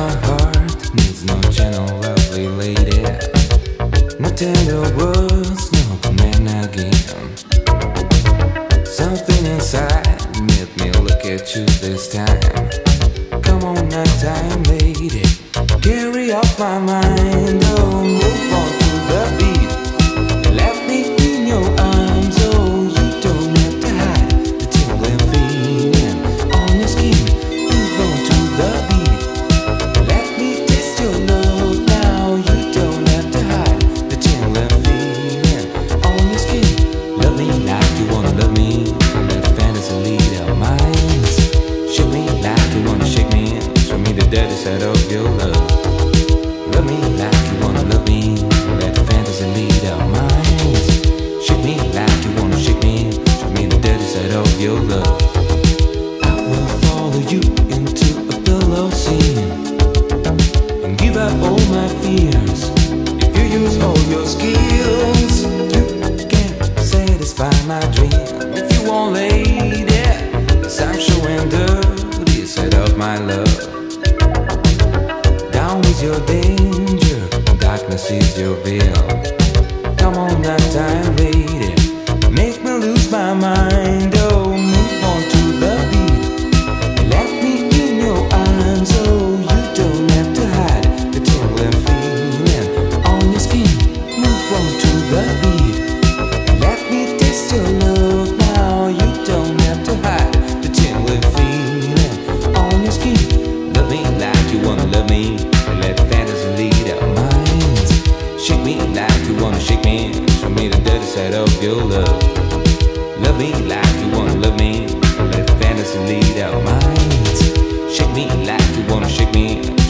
my heart needs no gentle, lovely lady. No tender words, no command again. Something inside made me look at you this time. Come on, night time lady, carry off my mind. Oh, move on to the beat. You left me in your arms. Oh, you don't have to hide the tingling feeling on your skin. Move on to the beat. Let me taste your love now. You don't have to hide the tingling feeling on your skin. Love me like you wanna love me. Let fantasy lead our minds. Shake me like you wanna shake me. Show me the dirty side of your love. Love me like you wanna love me. Let fantasy lead our minds. Shake me like you wanna shake me. Show me the dirty side of your love. I will follow you into a pillow scene and give up all my fears. If you use all your skills, you can satisfy my dream. If you want lady, yes, I'm showing dirty side of my love. Down is your danger, darkness is your veil. Come on, that time lady, make me lose my mind. Oh, move on to the beat. Let me in your arms. Oh, you don't have to hide the tingling feeling on your skin. Move on to the beat. Let me taste your love now. You don't have to hide the tingling feeling on your skin. Love me like you wanna love me. Let fantasy lead our minds. Shake me like you wanna shake me. Show me the dirty side of your love. Love me like you wanna love me. Let fantasy lead our minds. Shake me like you wanna shake me.